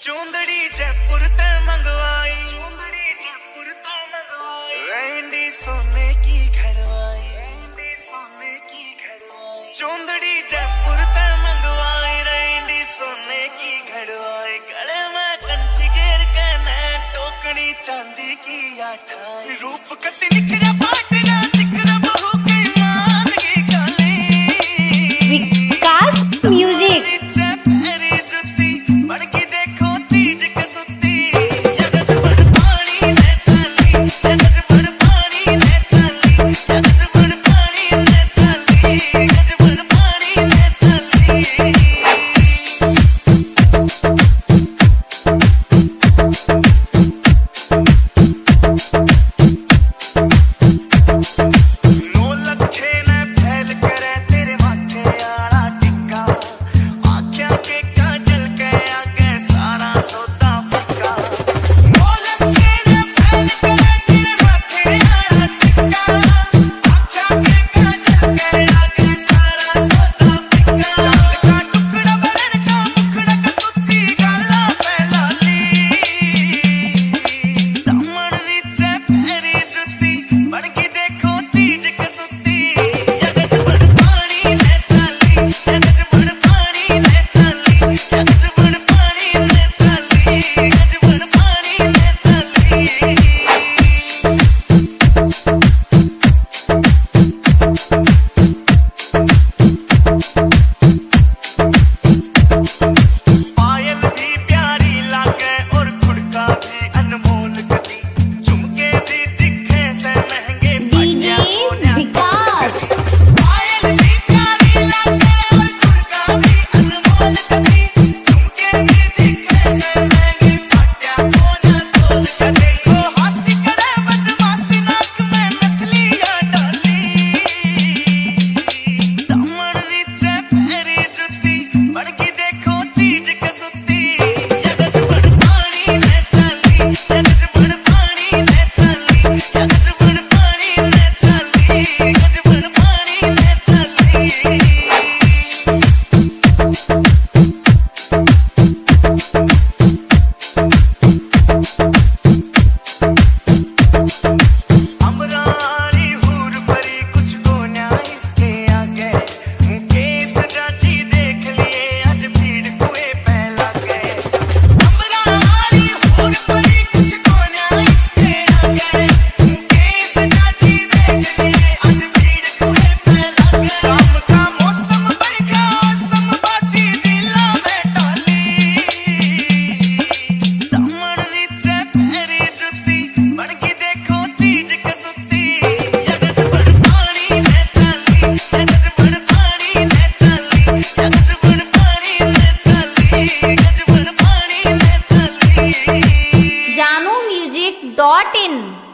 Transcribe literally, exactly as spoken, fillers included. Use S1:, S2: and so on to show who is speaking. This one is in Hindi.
S1: चूंदड़ी जयपुर ते मंगवाई, चूंदड़ी जयपुर ते मंगवाई, रैंडी सोने की घड़वाई, रैंडी सोने की घड़वाई, चूंदड़ी जयपुर ते मंगवाई, रैंडी सोने की घड़वाई, गले में कंठी घेर के ने टोकनी चांदी की आठाई, रूप कति निखरा पाटना चिकना बहू के मान की काली।
S2: Vikas music Janu music dot इन।